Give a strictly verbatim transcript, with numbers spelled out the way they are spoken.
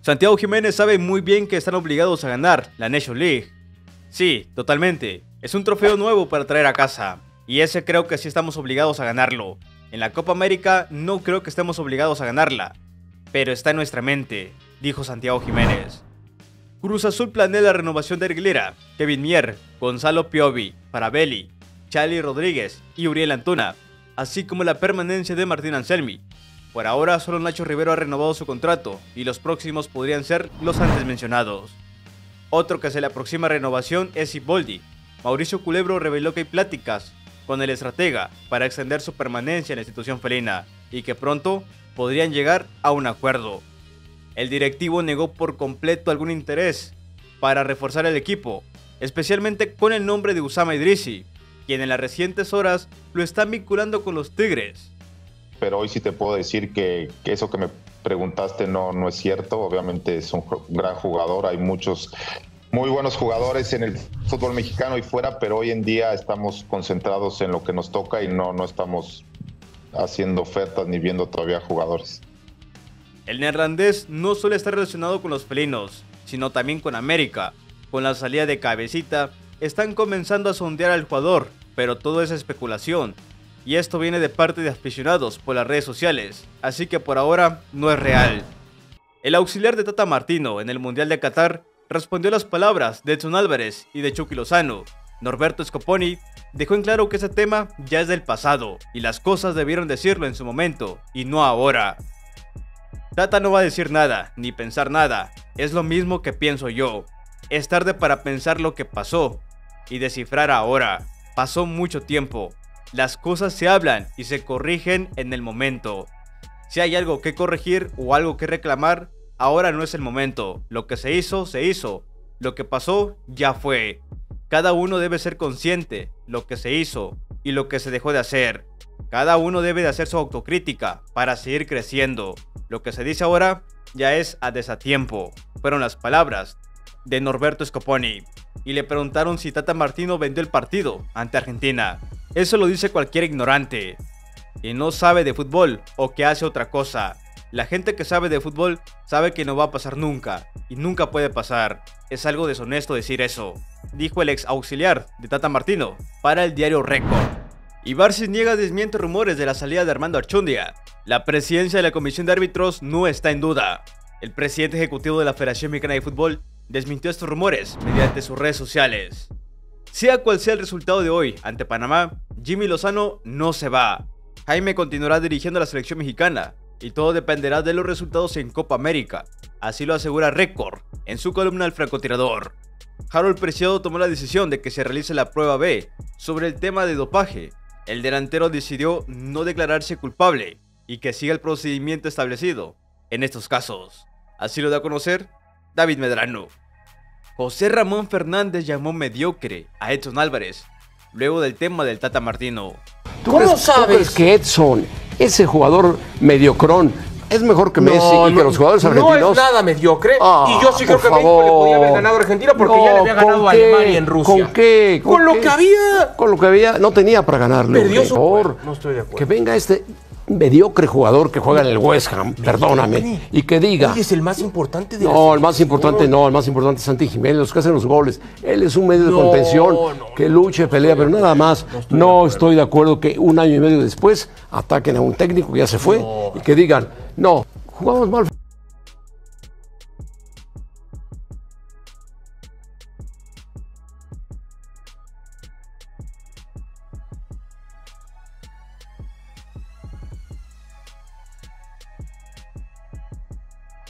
Santiago Jiménez sabe muy bien que están obligados a ganar la Nations League. Sí, totalmente. Es un trofeo nuevo para traer a casa. Y ese creo que sí estamos obligados a ganarlo. En la Copa América no creo que estemos obligados a ganarla. Pero está en nuestra mente, dijo Santiago Jiménez. Cruz Azul planea la renovación de Aguilera, Kevin Mier, Gonzalo Piovi, Farabelli, Charly Rodríguez y Uriel Antuna, así como la permanencia de Martín Anselmi. Por ahora solo Nacho Rivero ha renovado su contrato y los próximos podrían ser los antes mencionados. Otro que se le aproxima a renovación es Siboldi. Mauricio Culebro reveló que hay pláticas con el estratega para extender su permanencia en la institución felina y que pronto podrían llegar a un acuerdo. El directivo negó por completo algún interés para reforzar el equipo, especialmente con el nombre de Usama Idrissi, quien en las recientes horas lo están vinculando con los Tigres. Pero hoy sí te puedo decir que, que eso que me preguntaste no, no es cierto. Obviamente es un gran jugador, hay muchos muy buenos jugadores en el fútbol mexicano y fuera, pero hoy en día estamos concentrados en lo que nos toca y no, no estamos haciendo ofertas ni viendo todavía jugadores. El neerlandés no solo está relacionado con los felinos, sino también con América. Con la salida de Cabecita, están comenzando a sondear al jugador, pero todo es especulación. Y esto viene de parte de aficionados por las redes sociales, así que por ahora no es real. El auxiliar de Tata Martino en el Mundial de Qatar respondió a las palabras de Edson Álvarez y de Chucky Lozano. Norberto Scoponi dejó en claro que ese tema ya es del pasado y las cosas debieron decirlo en su momento y no ahora. Tata no va a decir nada, ni pensar nada, es lo mismo que pienso yo. Es tarde para pensar lo que pasó y descifrar ahora. Pasó mucho tiempo. Las cosas se hablan y se corrigen en el momento. Si hay algo que corregir o algo que reclamar, ahora no es el momento. Lo que se hizo, se hizo. Lo que pasó, ya fue. Cada uno debe ser consciente lo que se hizo y lo que se dejó de hacer. Cada uno debe de hacer su autocrítica para seguir creciendo. Lo que se dice ahora ya es a desatiempo. Fueron las palabras de Norberto Scoponi. Y le preguntaron si Tata Martino vendió el partido ante Argentina. Eso lo dice cualquier ignorante y no sabe de fútbol o que hace otra cosa. La gente que sabe de fútbol sabe que no va a pasar nunca y nunca puede pasar. Es algo deshonesto decir eso, dijo el ex auxiliar de Tata Martino para el diario Récord. Y Barcis niega desmiente rumores de la salida de Armando Archundia. La presidencia de la Comisión de Árbitros no está en duda. El presidente ejecutivo de la Federación Mexicana de Fútbol desmintió estos rumores mediante sus redes sociales. Sea cual sea el resultado de hoy ante Panamá, Jimmy Lozano no se va. Jaime continuará dirigiendo a la selección mexicana y todo dependerá de los resultados en Copa América. Así lo asegura Récord en su columna El francotirador. Harold Preciado tomó la decisión de que se realice la prueba B sobre el tema de dopaje. El delantero decidió no declararse culpable y que siga el procedimiento establecido en estos casos. Así lo da a conocer David Medrano. José Ramón Fernández llamó mediocre a Edson Álvarez luego del tema del Tata Martino. ¿Tú ¿Cómo crees, sabes? ¿tú crees que Edson, ese jugador mediocrón, es mejor que Messi no, y que no, los jugadores argentinos? No es nada mediocre. Ah, y yo sí creo que favor. México le podía haber ganado a Argentina porque no, ya le había ganado a Alemania en Rusia. ¿Con qué? ¿Con, ¿Con lo qué? que había? Con lo que había. No tenía para ganarle. Perdió su favor. No estoy de acuerdo. Que venga este mediocre jugador que juega en el West Ham, perdóname, y que diga... Oye, es el más importante de No, el más importante no, el más importante es Santi Jiménez, los que hacen los goles. Él es un medio de no, contención no, que luche, no pelea, pero nada más. No, estoy, no de estoy de acuerdo que un año y medio después ataquen a un técnico que ya se fue no. y que digan, no, jugamos mal